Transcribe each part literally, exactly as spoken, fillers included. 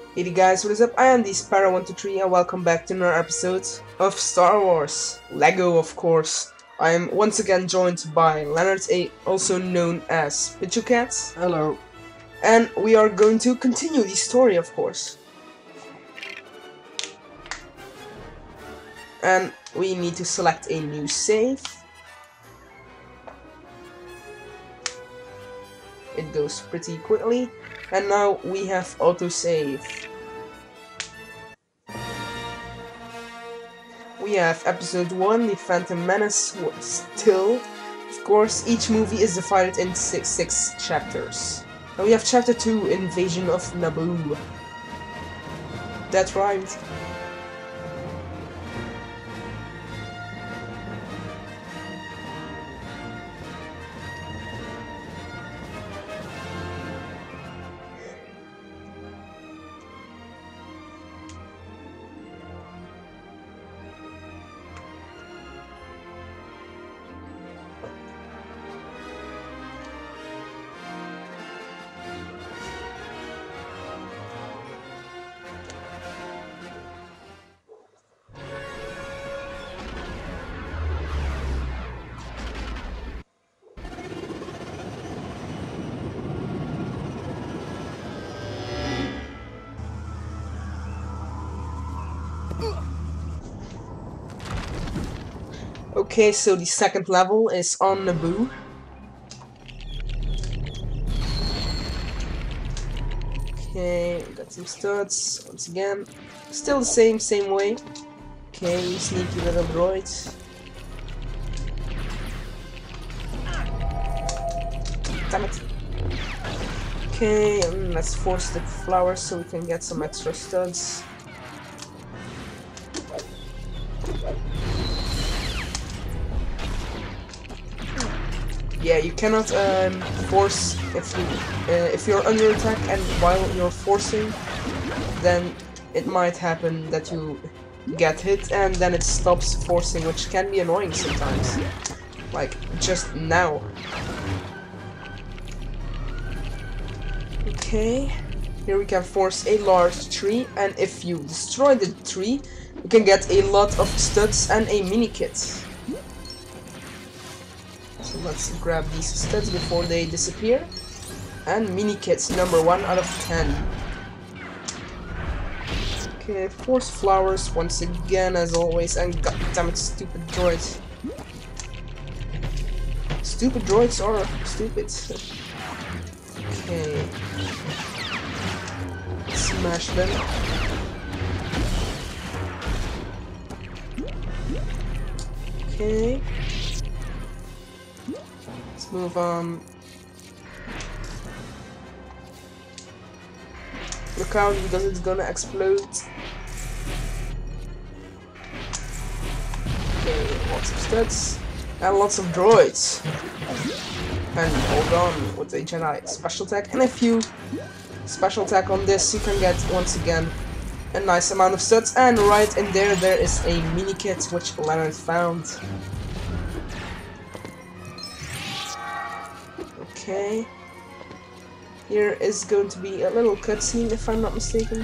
Hey guys, what is up? I am the Sparrow one two three and welcome back to another episode of Star Wars. Lego, of course. I am once again joined by Leonard, A, also known as Pichucat. Hello. And we are going to continue the story, of course. And we need to select a new save. It goes pretty quickly. And now we have autosave. We have episode one, The Phantom Menace, still. Of course, each movie is divided in six, six chapters. And we have chapter two, Invasion of Naboo. That's right. Okay, so the second level is on Naboo. Okay, we got some studs once again. Still the same, same way. Okay, you sneaky little droid. Damn it. Okay, and let's force the flowers so we can get some extra studs. Yeah, you cannot um, force if you uh, if you're under attack and while you're forcing, then it might happen that you get hit and then it stops forcing, which can be annoying sometimes. Like just now. Okay, here we can force a large tree, and if you destroy the tree, you can get a lot of studs and a mini kit. So let's grab these studs before they disappear. And mini kits, number one out of ten. Okay, force flowers once again, as always, and goddammit, stupid droids. Stupid droids are stupid. Okay. Smash them. Okay. Let's move on. Look out because it's gonna explode. Okay, lots of studs. And lots of droids. And hold on with a Jedi special attack. And if you special attack on this, you can get once again a nice amount of studs. And right in there, there is a mini kit which Leonard found. Okay. Here is going to be a little cutscene if I'm not mistaken.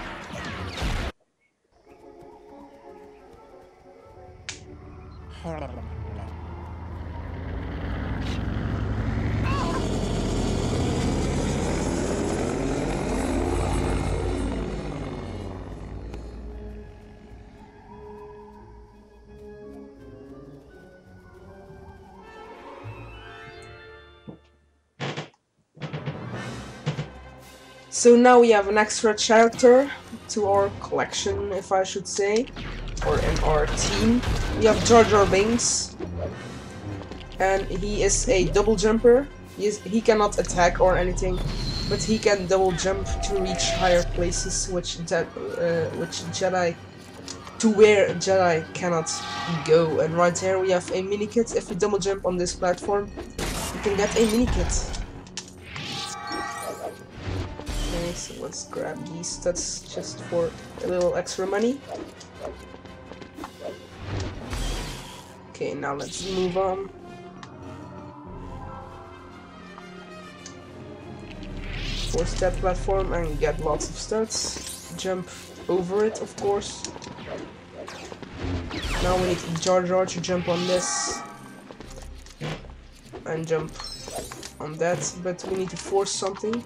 So now we have an extra character to our collection, if I should say, or in our team. We have Jar Jar Binks, and he is a double jumper. He, is, he cannot attack or anything, but he can double jump to reach higher places, which uh, which Jedi, to where Jedi cannot go. And right here we have a mini kit. If you double jump on this platform, you can get a mini kit. Okay, so let's grab these studs just for a little extra money. Okay, now let's move on. Force that platform and get lots of studs. Jump over it, of course. Now we need Jar Jar to jump on this. And jump on that, but we need to force something.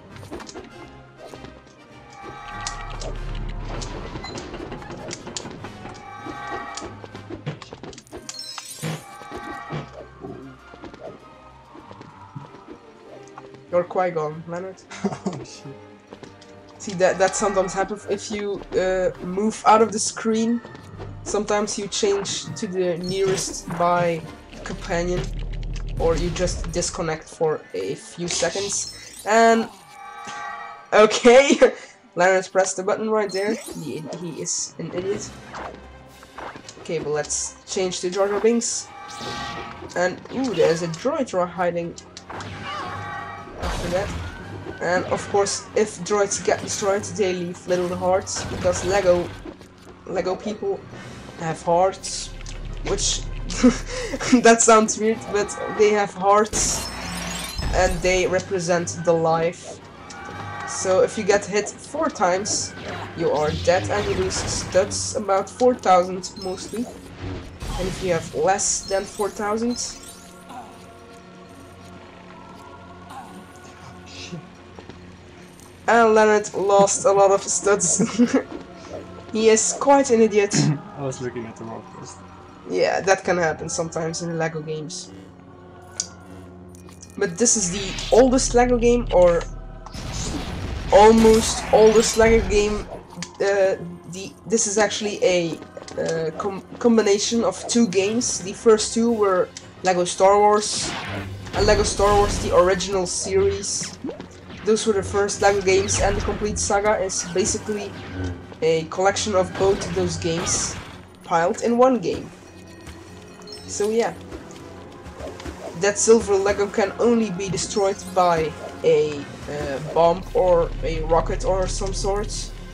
You're Qui-Gon, Leonard. Oh shit. See, that that sometimes happens if you uh, move out of the screen. Sometimes you change to the nearest by companion, or you just disconnect for a few seconds. And okay, Leonard pressed the button right there. He he is an idiot. Okay, but let's change to Jar Jar Binks. And ooh, there's a droid hiding after that. And of course, if droids get destroyed, they leave little hearts, because Lego Lego people have hearts, which that sounds weird, but they have hearts and they represent the life. So if you get hit four times, you are dead and you lose studs, about four thousand mostly. And if you have less than four thousand, and Leonard lost a lot of studs. He is quite an idiot. I was looking at the wrong person. Yeah, that can happen sometimes in Lego games. But this is the oldest Lego game, or almost oldest Lego game. Uh, the this is actually a uh, com combination of two games. The first two were Lego Star Wars and Lego Star Wars the original series. Those were the first Lego games, and the complete saga is basically a collection of both those games piled in one game. So yeah, that silver Lego can only be destroyed by a uh, bomb or a rocket or some sort.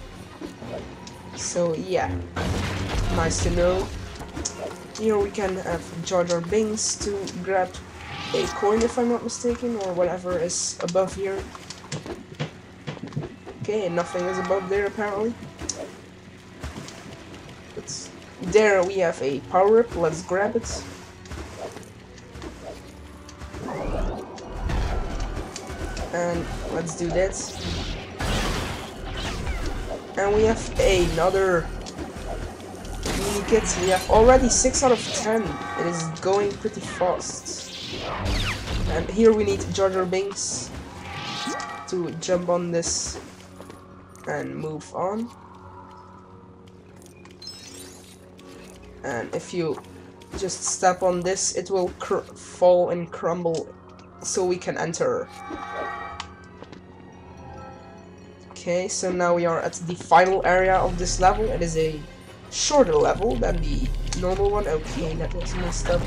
So yeah, nice to know. Here we can have Jar Jar Binks to grab a coin, if I'm not mistaken, or whatever is above here. Okay, nothing is above there apparently. But there we have a power-up, let's grab it. And let's do that. And we have another mini kit. We have already six out of ten. It is going pretty fast. And here we need Jar Jar Binks to jump on this and move on. And if you just step on this, it will cr fall and crumble, so we can enter. Okay, so now we are at the final area of this level. It is a shorter level than the normal one. Okay, that was messed up.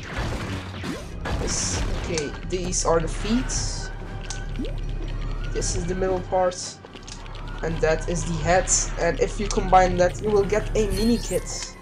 This, okay, these are the feet. This is the middle part. And that is the head. And if you combine that, you will get a mini kit.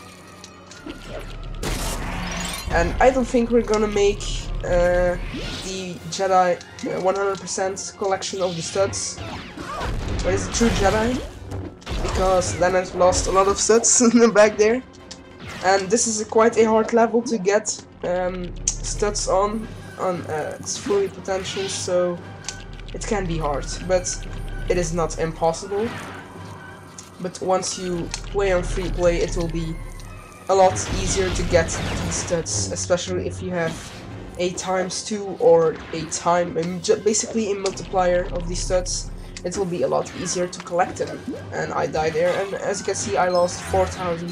And I don't think we're gonna make uh, the Jedi one hundred percent collection of the studs. Or is it true Jedi? Because Leonard lost a lot of studs back there. And this is a quite a hard level to get um, studs on, on uh, its fully potential, so it can be hard, but it is not impossible. But once you play on free play, it will be a lot easier to get these studs, especially if you have a times two or a time, basically a multiplier of these studs. It will be a lot easier to collect them. And I died there, and as you can see, I lost four thousand.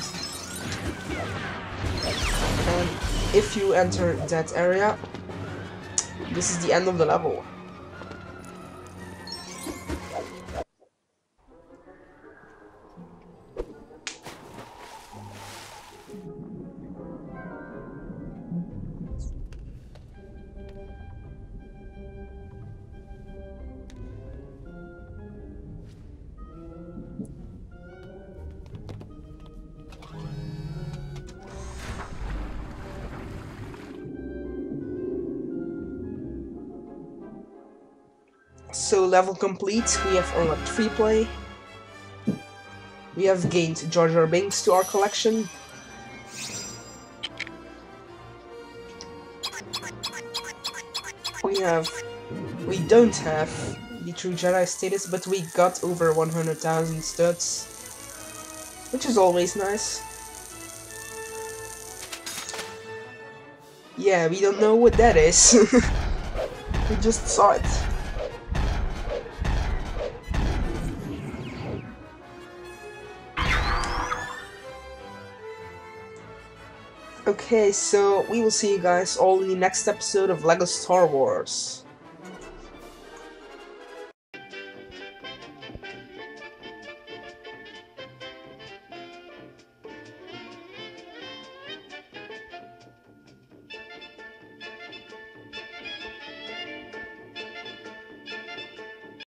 And if you enter that area, this is the end of the level. So level complete, we have unlocked free play. We have gained Jar Jar Binks to our collection. We have... We don't have the True Jedi status, but we got over one hundred thousand studs. Which is always nice. Yeah, we don't know what that is. We just saw it. Okay, so we will see you guys all in the next episode of LEGO Star Wars.